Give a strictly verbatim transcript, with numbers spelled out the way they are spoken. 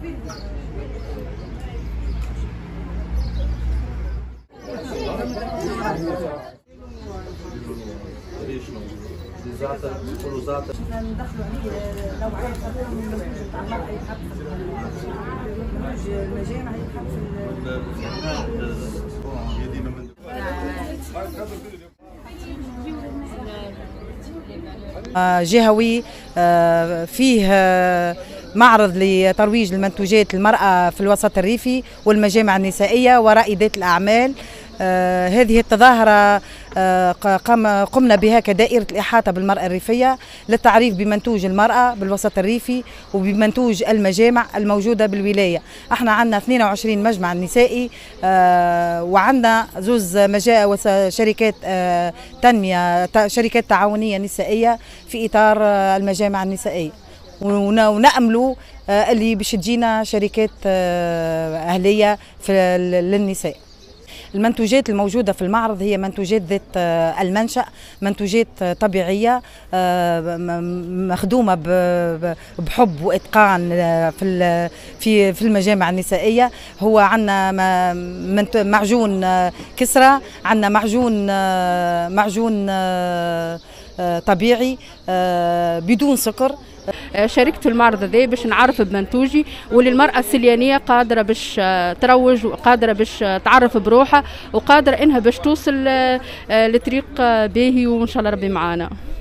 زعتر بيقولوا زعتر ندخلوا عليه نوعية أخرى من المنتوج بتاع المرأة يتحط في المنتوج المجامع يتحط في جهوي فيه معرض لترويج المنتوجات المرأة في الوسط الريفي والمجامع النسائية ورائدات الأعمال. آه هذه التظاهرة آه قمنا بها كدائرة الإحاطة بالمرأة الريفية للتعريف بمنتوج المرأة بالوسط الريفي وبمنتوج المجامع الموجودة بالولاية. احنا عندنا اثنين وعشرين مجمع نسائي آه وعندنا زوز شركات آه تنمية شركات تعاونية نسائية في إطار آه المجامع النسائية، ونأملوا آه اللي باش تجينا شركات آه أهلية في للنساء. المنتوجات الموجودة في المعرض هي منتوجات ذات المنشأ، منتوجات طبيعية مخدومة بحب وإتقان في في في المجامع النسائية. هو عندنا معجون كسرة، عندنا معجون معجون طبيعي بدون سكر. شاركت في المعرض هذا باش نعرف بمنتوجي، واللي المرأة السليانية قادرة باش تروج وقادرة باش تعرف بروحها وقادرة انها باش توصل لطريق باهي، وان شاء الله ربي معانا.